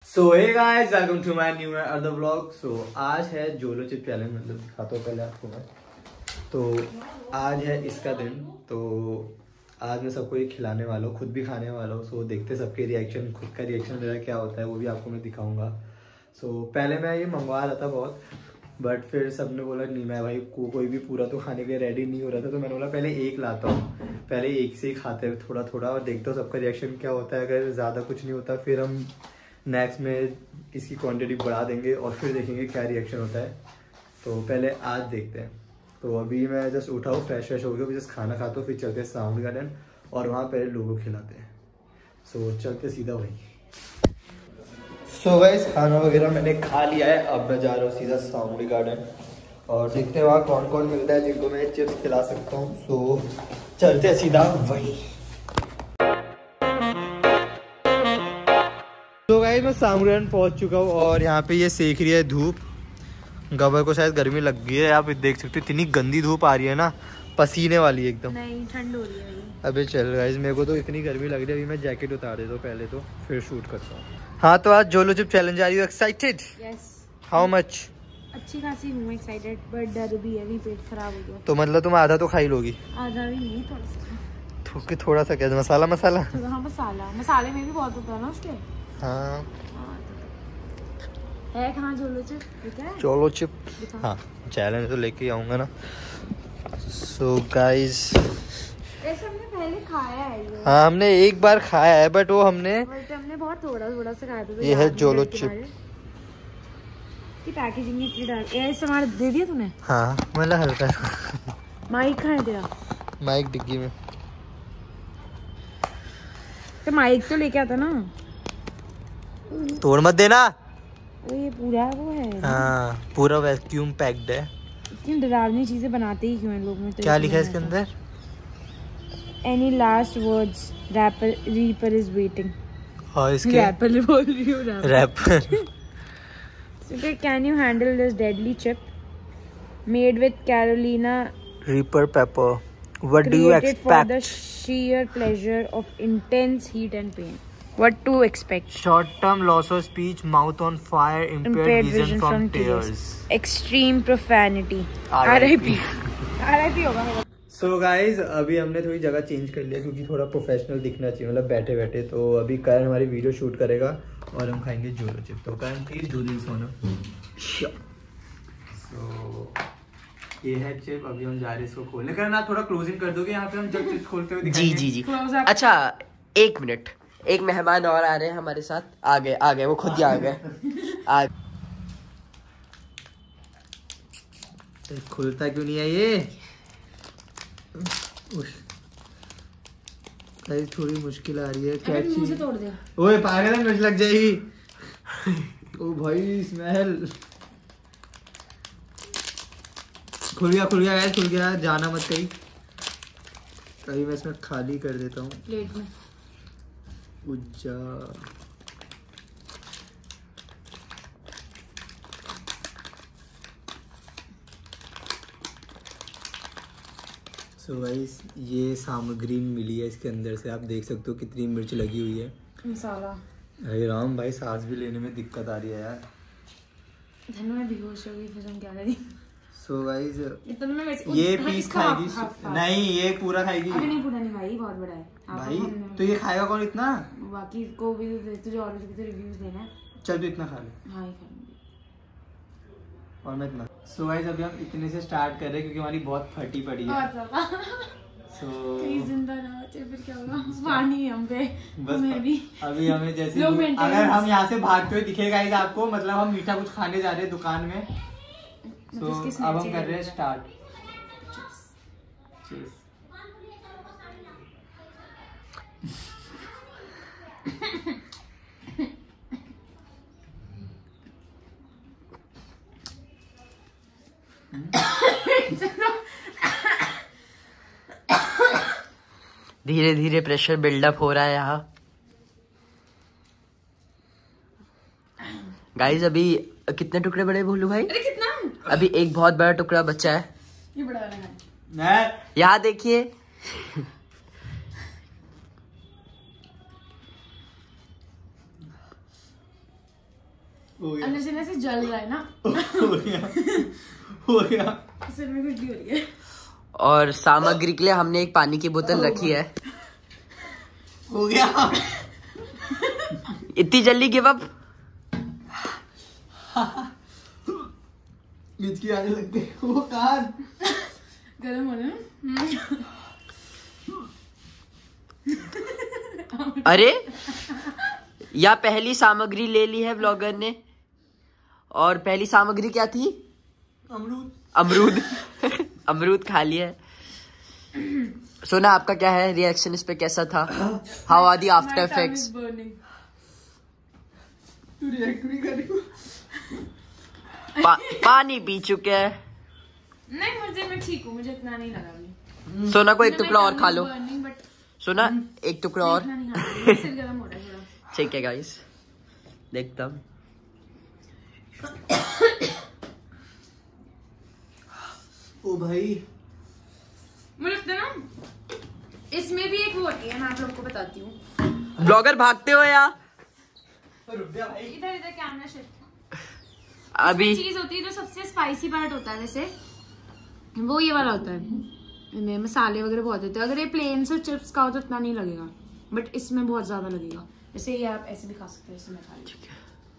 So hey guys, welcome to my new other vlog. So आज है जोलो chip challenge, मतलब दिखाता हूँ पहले आपको मैं। तो आज है इसका दिन, तो आज मैं सबको ये खिलाने वाला हूँ, खुद भी खाने वाला हूँ। सो देखते सबके रिएक्शन, खुद का रिएक्शन मेरा क्या होता है वो भी आपको मैं दिखाऊंगा। सो पहले मैं ये मंगवा रहा था बहुत, बट फिर सबने बोला नहीं, मैं भाई कोई भी पूरा तो खाने के लिए रेडी नहीं हो रहा था, तो मैंने बोला पहले एक लाता हूँ, पहले एक से ही खाते हैं थोड़ा थोड़ा और देखता हूँ सबका रिएक्शन क्या होता है। अगर ज़्यादा कुछ नहीं होता फिर हम नेक्स्ट में इसकी क्वांटिटी बढ़ा देंगे और फिर देखेंगे क्या रिएक्शन होता है। तो पहले आज देखते हैं। तो अभी मैं जस्ट उठा हूँ, फ्रेश हो गया, जस्ट खाना खाता हूँ, फिर चलते हैं साउंड गार्डन और वहाँ पहले लोगों को खिलाते हैं। सो चलते सीधा वहीं। सो गाइस, खाना वगैरह मैंने खा लिया है, अब मैं जा रहा हूँ सीधा साउंड गार्डन और देखते हैं वहाँ कौन कौन मिलता है जिनको मैं चिप्स खिला सकता हूँ। सो चलते हैं सीधा वहीं। तो गाइस मैं साउंड गार्डन पहुँच चुका हूँ और यहाँ पे ये सेक रही है धूप। गबर को शायद गर्मी लग गई है, आप देख सकते हो इतनी गंदी धूप आ रही है ना, पसीने वाली एकदम। नहीं, ठंड हो रही है। अबे चल गाइस, मेरे को तो इतनी गर्मी लग रही है, अभी मैं जैकेट उतार देता हूँ पहले तो फिर शूट करता हूँ। हाँ, तो आज जोलो चिप चैलेंज आ रही है, एक्साइटेड? यस। How much? अच्छी खासी हूँ एक्साइटेड, बट डर भी है, अभी पेट खराब हो गया। तो मतलब तुम आधा तो खा ही लोगी? आधा भी नहीं, थोड़ा सा क्या, मसाला मसाला? हाँ मसाला, मसाले में भी बहुत होता है ना उसके। हाँ है कहाँ जोलो चिप? जोलो चिप हाँ, चैलेंज तो लेके आऊंगा ना। सो गाइस, हमने पहले खाया है ये। हाँ हमने एक बार खाया है, बट वो हमने बहुत थोड़ा थोड़ा सा खाया था। तो ये है जोलो चिप की पैकेजिंग इतनी डाल ये सामान दे दिया तूने? हाँ मतलब हल्का। माइक कहाँ है तेरा? माइक डिग्गी में। तो माइक तो लेके आता ना, तोड़ मत देना। ये पूरा वो है। हाँ पूरा वैक्यूम पैक्ड है। इतनी डरावनी चीजें बनाते ही क्यों हैं लोग में? तो क्या लिखा है इसके अंदर? Any last words? Reaper is waiting. और इसके रैपर बोल रही हूँ, rapper. So can you handle this deadly chip? Made with Carolina Reaper pepper. What do you expect? For the sheer pleasure of intense heat and pain. What to expect? Short-term loss of speech, mouth on fire, impaired vision from tears. Extreme profanity. R.I.P. R.I.P. होगा। So guys, अभी हमने थोड़ी जगह change कर लिया क्योंकि थोड़ा professional दिखना चाहिए, मतलब बैठे बैठे। तो अभी करण हमारी वीडियो शूट करेगा और हम खाएंगे जोलो चिप। तो करण प्लीज डू दिस होना। So ये है चिप, अभी हम जा रहे हैं इसको खोलने। करण आप थोड़ा क्लोजिंग कर दोगे, यहाँ पे हम जब चिप्स खोलते हुए दिखाएंगे। जी। अच्छा एक मिनट, एक मेहमान और आ रहे हैं हमारे साथ। आ गए वो खुद ही आ गए। खुलता क्यों नहीं है ये? थोड़ी मुश्किल आ रही है। क्या चीज? तोड़ दे। ओए पागल है, मिर्च लग जाएगी। ओ भाई स्मेल। खुल गया यार, खुल गया। जाना मत कहीं मैं इसमें खाली कर देता हूँ प्लेट में। उज्जा सो गाइस, ये सामग्री मिली है इसके अंदर से, आप देख सकते हो कितनी मिर्च लगी हुई है। मसाला। अरे राम भाई, सांस भी लेने में दिक्कत आ रही है यार। धन में बेहोश हो गई, फिर हम क्या करें? सो गाइस, ये पीस खाएगी नहीं, ये पूरा खाएगी। अरे नहीं, पूरा नहीं भाई, बहुत बड़ा है भाई। तो ये खाएगा कौन इतना? बाकी को भी तुझे और भी रिव्यूज देना है। चल तू इतना खा ले। हाँ और मैं इतना। सो गाइस, अभी हम इतने से स्टार्ट कर रहे हैं क्योंकि हमारी बहुत फटी पड़ी है। जिंदा ना बचे फिर क्या होगा? पानी हम पे बस भी। अभी हमें जैसे अगर हम यहाँ से भागते हुए दिखेगा आपको, मतलब हम मीठा कुछ खाने जा रहे हैं दुकान में। तो अब हम कर रहे हैं स्टार्ट। धीरे धीरे प्रेशर बिल्डअप हो रहा है यहाँ। गाइस अभी कितने टुकड़े बड़े भोलू भाई? अरे कितना? अभी एक बहुत बड़ा टुकड़ा बचा है। ये बड़ा वाला है। यहाँ देखिए। अंदर से ऐसे जल रहा है ना। हो गया। सिर में खुजली हो रही है। और सामग्री के लिए हमने एक पानी की बोतल रखी है। हो गया। इतनी जल्दी गिव अप? मिर्ची आने लग गई। वो कान गरम हो रहा है। अरे या पहली सामग्री ले ली है ब्लॉगर ने। और पहली सामग्री क्या थी? अमरूद। अमरूद खा लिया है। सोना आपका क्या है रिएक्शन इस पे, कैसा था? How are the after effects? तू रिएक्ट नहीं कर रही? पानी पी चुके हैं। नहीं मैं ठीक हूँ, मुझे इतना नहीं लगा। सोना को एक टुकड़ा और खा लो। सोना एक टुकड़ा और। सिर गरम हो रहा है थोड़ा। ठीक है गाइस, देखता हूँ। ओ भाई मुझे लगता है ना इसमें भी एक वो होती है, मैं आप लोग को बताती हूँ। ब्लॉगर भागते हो या? रुक जा भाई। इधर कैमरा शिफ्ट। अभी चीज होती है जो सबसे स्पाइसी पार्ट होता है, वैसे वो ये वाला होता है। इनमें मसाले वगैरह बहुत होते हैं। अगर ये प्लेन से चिप्स खाओ तो इतना नहीं लगेगा, बट इसमें बहुत ज्यादा लगेगा। जैसे ये आप ऐसे भी खा सकते हो, ऐसे मैं खा रही हूँ।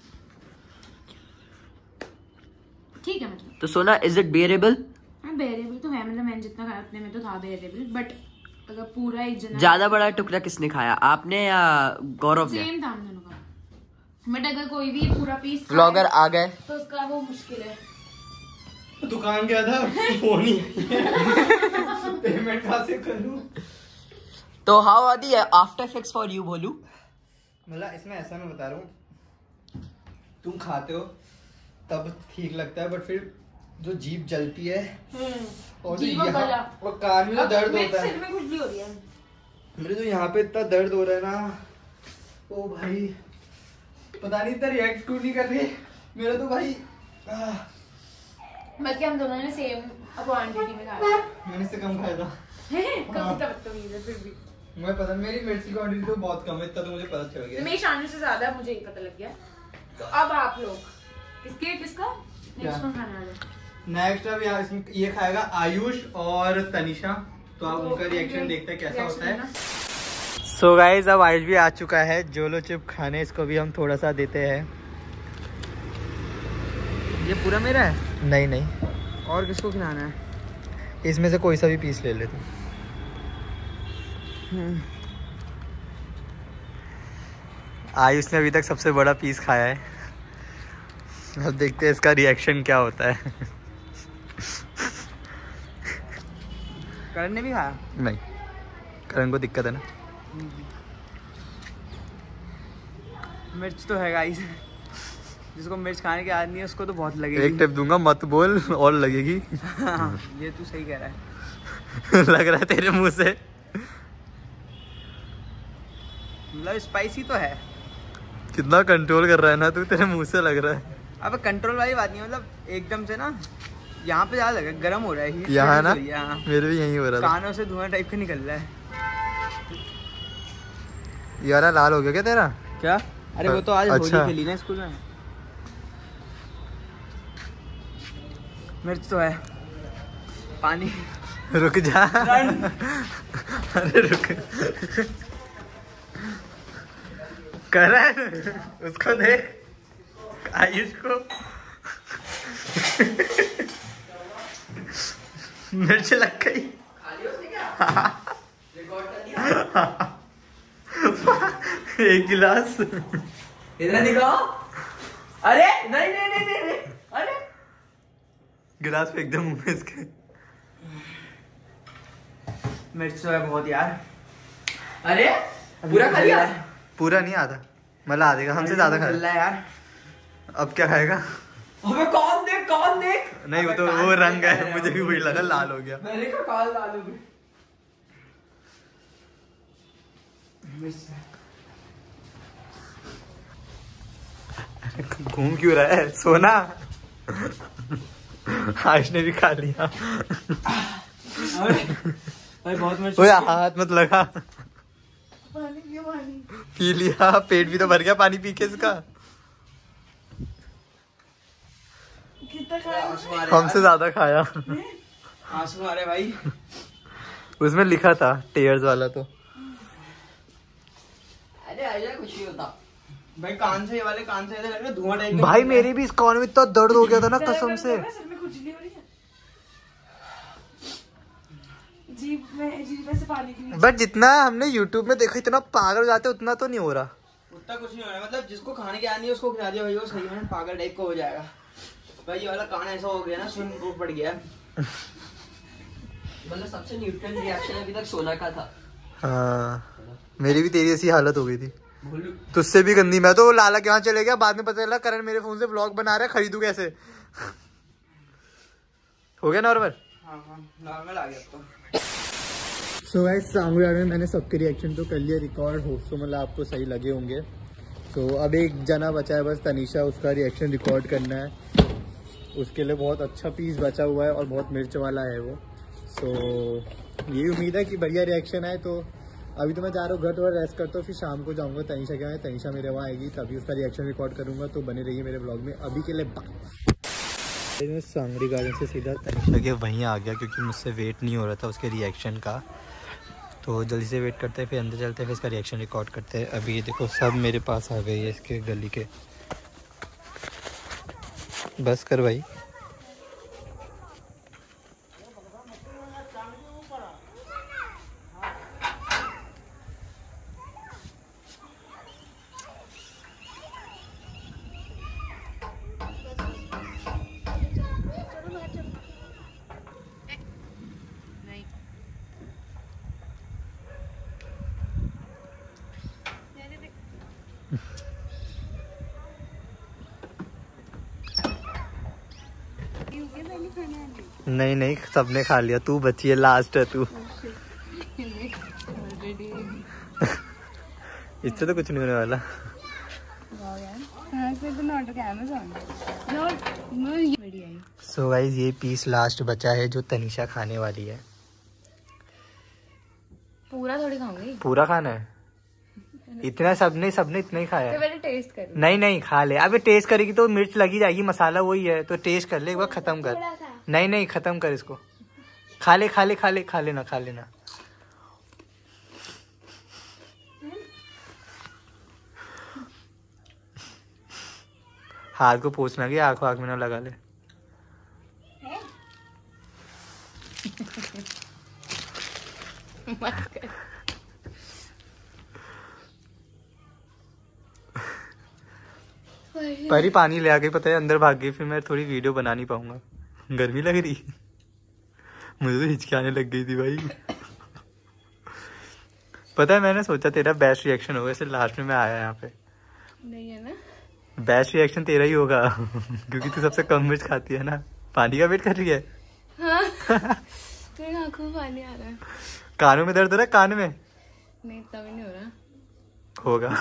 ठीक है मतलब। तो सोना इज इट बेरेबल? बेरेबल तो है, मतलब मैंने जितना खाया उतने में तो था बेरेबल, बट अगर पूरा एक जना ज्यादा बड़ा टुकड़ा किसने खाया, आपने या गौरव ने? सेम था हम दोनों का, बट अगर कोई भी पूरा पीस ब्लॉगर आ गए तो उसका वो मुश्किल है। दुकान गया था, फोन ही पेमेंट कहाँ से करूं? तो how are the after effects for you Bholu? मतलब इसमें ऐसा मैं बता रहा हूँ, तुम खाते हो तब ठीक लगता है, बट फिर जो जीभ जलती है और जो यहाँ और कान में जो दर्द होता है, सिर में खुजली हो रही है। मेरे जो यहाँ पे इतना दर्द हो रहा है ना, ओ भाई पता नहीं इतना रिएक्ट क्यों नहीं कर रही मेरा तो भाई। बल्कि हम दोनों ने सेम क्वांटिटी में खाया। मैंने इससे कम खाया था। कम बदतमीज है फिर भी। मैं पता, मेरी मिर्ची क्वांटिटी तो बहुत कम है, इतना तो मुझे पता चल गया। मेरी शानू से ज्यादा मुझे ही पता लग गया। तो अब आप लोग किसका नेक्स्ट कौन खाने वाले? नेक्स्ट अब यहाँ इसमें ये खाएगा आयुष और तनिषा, तो आप उनका रिएक्शन देखते हैं कैसा होता है। सो गाइस अब आयुष भी आ चुका है जोलो चिप खाने, इसको भी हम थोड़ा सा देते हैं। ये पूरा मेरा है? नहीं नहीं, और किसको खिलाना है? इसमें से कोई सा भी पीस ले लेते। आयुष ने अभी तक सबसे बड़ा पीस खाया है, अब देखते हैं इसका रिएक्शन क्या होता है। करण ने भी खाया? नहीं, करण को दिक्कत है ना। मिर्च तो है गाइस, जिसको मिर्च खाने की आदत नहीं है उसको तो बहुत लगेगी। एक टिप दूंगा, मत बोल और लगेगी। ये तू सही कह रहा है। लग रहा है तेरे मुंह से। मतलब स्पाइसी तो है। कितना कंट्रोल कर रहा है ना तू, तेरे मुंह से लग रहा है। अब कंट्रोल वाली बात नहीं, मतलब एकदम से ना यहाँ पे ज्यादा लगा, गर्म हो रहा है। यहाँ ना मेरे भी यही हो रहा था, कानों से धुआं टाइप का निकल रहा है। यार लाल हो गया क्या तेरा? क्या? अरे वो तो आज अच्छा। होली खेली ना स्कूल में। मिर्च तो है, पानी। रुक जा। अरे रुक। करण उसको देख, आयुष को। मिर्च लग गई। एक गिलास इधर दिखाओ। अरे नहीं नहीं नहीं नहीं, नहीं। अरे गिलास फेंक दे मुंह में इसके। मिर्च तो है बहुत यार। अरे पूरा खा लिया? पूरा नहीं आधा, मतलब आधे का, हमसे ज्यादा खा लिया यार। अब क्या खाएगा? अबे कौन देख कौन देख। नहीं वो तो वो रंग है, मुझे भी वही लगा, लाल हो गया। मैंने कहा काल लाल हो गई। घूम क्यों रहा है सोना? आयुष ने भी खा लिया। अरे बहुत मिर्च। ओए हाथ मत लगा। पी लिया, पेट भी तो भर गया पानी पी के इसका। हमसे ज्यादा खाया। आंसू आ रहे भाई। उसमें लिखा था टीयर्स वाला तो। अरे आजा कुछ नहीं होता भाई कान से, ये वाले कान से ऐसा लग रहा है धुआं टाइप। भाई मेरी भी इस कान में इतना दर्द हो गया था ना कसम से। बट जितना हमने YouTube में देखा इतना पागल हो जाते उतना तो नहीं हो रहा। उतना कुछ नहीं हो रहा, मतलब जिसको खाने की आनी है उसको खिला दिया भाई, वो सही में पागल टाइप को हो जाएगा। भाई ये वाला कान ऐसा हो गया ना, स्विमिंग पूल पड़ गया। मतलब सबसे न्यूट्रल रिएक्शन अभी तक सोना का था। हाँ मेरी भी तेरी ऐसी हालत हो गई थी, तुझसे भी गंदी। मैं तो लाला के यहाँ चले गया, बाद में पता चला करण मेरे फोन से व्लॉग बना रहा है, खरीदू कैसे। हो गया नॉर्मल? हाँ नॉर्मल आ गया तो। सो गाइस सांगू यार में मैंने सबके रिएक्शन तो कर लिया रिकॉर्ड, होप सो मतलब आपको सही लगे होंगे। सो अब एक जना बचा है बस, तनीषा, उसका रिएक्शन रिकॉर्ड करना है। उसके लिए बहुत अच्छा पीस बचा हुआ है और बहुत मिर्च वाला है वो। सो यही उम्मीद है कि बढ़िया रिएक्शन आए। तो अभी तो मैं जा रहा हूँ घर, थोड़ा रेस्ट करता हूँ, फिर शाम को जाऊँगा तनीषा के यहाँ। तनीषा मेरे वहाँ आएगी तभी उसका रिएक्शन रिकॉर्ड करूँगा, तो बने रहिए मेरे ब्लॉग में। अभी के लिए मैं सांगड़ी गार्डन से सीधा तनीषा के वहीं आ गया क्योंकि मुझसे वेट नहीं हो रहा था उसके रिएक्शन का। तो जल्दी से वेट करते हैं, फिर अंदर चलते हैं, फिर इसका रिएक्शन रिकॉर्ड करते हैं। अभी ये देखो सब मेरे पास आ गए हैं इसके गली के। बस कर भाई। नहीं सबने खा लिया, तू बची है, लास्ट है तू। इससे तो कुछ नहीं होने वाला। सो गाइस ये पीस लास्ट बचा है जो तनीषा खाने वाली है। पूरा थोड़ी खाऊंगी। पूरा खाना है? इतना सबने इतना ही खाया तो मैंने टेस्ट कर। नहीं खा ले। अबे टेस्ट करेगी तो मिर्च लगी जाएगी, मसाला वही है, तो टेस्ट कर ले एक बार, खत्म कर। नहीं खत्म कर इसको। खा लेना। हाथ को पोंछना कि आँख में ना लगा ले। पहले पानी ले आके पता है अंदर भाग गई, फिर मैं थोड़ी वीडियो बना नहीं पाऊंगा, गर्मी लग रही। मुझे तो हिचकी आने लग गई थी भाई। पता है मैंने सोचा तेरा बेस्ट रिएक्शन होगा, इसलिए लास्ट में मैं आया यहाँ पे। नहीं है ना, बेस्ट रिएक्शन तेरा ही होगा क्योंकि तू सबसे कम मिर्च खाती है ना। पानी का वेट कर रही है? हाँ। तेरी आंखों में पानी आ रहा है। कानों में दर्द हो रहा है? कान में नहीं, इतना भी नहीं हो रहा। होगा।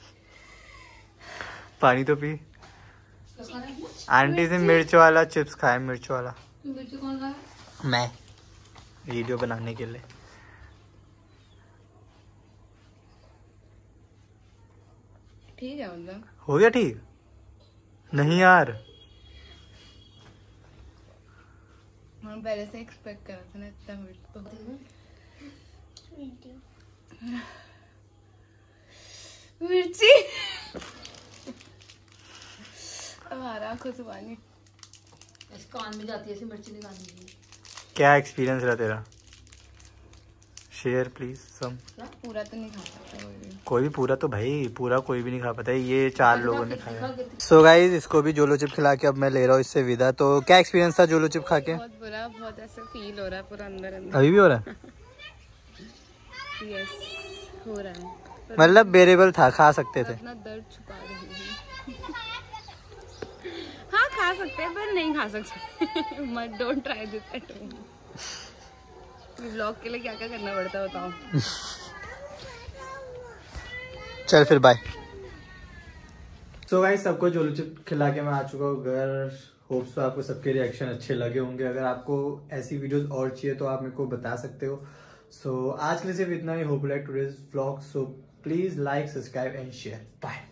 पानी तो पी। आंटी से मिर्च वाला चिप्स खाए, मिर्च वाला। मिर्च कौन खाया? मैं वीडियो बनाने के लिए। ठीक है मतलब। हो गया ठीक? नहीं यार, हम पहले से एक्सपेक्ट कर रहे थे ना इतना मिर्च तो। मिर्ची अब आ रहा आंखों से पानी। इस कान में जाती है ऐसी मिर्ची नहीं खानी। क्या एक्सपीरियंस रहा तेरा? Share please some. पूरा तो नहीं खा सकता कोई भी पूरा तो भाई पूरा कोई भी नहीं खा पाता है, ये 4 लोगों ने खाया। सो गाइस इसको भी जोलो चिप खिला के अब मैं ले रहा हूँ इससे विदा। तो क्या एक्सपीरियंस था जोलो चिप खा के? बहुत बुरा, बहुत ऐसा फील हो रहा है पूरा अंदर अंदर। अभी भी हो रहा है? यस हो रहा है, मतलब बेरेबल था, खा सकते थे। अपना दर्द छुपा रही हूँ। हाँ खा सकते हैं पर नहीं खा सकते। मत don't try this at home. Vlog के लिए क्या क्या करना पड़ता है बताओ। चल फिर बाय। सो गाइस सबको जोलो चिप खिला के मैं आ चुका हूँ घर। होप्स तो आपको सबके रिएक्शन अच्छे लगे होंगे। अगर आपको ऐसी वीडियोस और चाहिए तो आप मेरे को बता सकते हो। सो आज के लिए सिर्फ इतना ही। Hope like today's vlog. So please like, subscribe and share. Bye.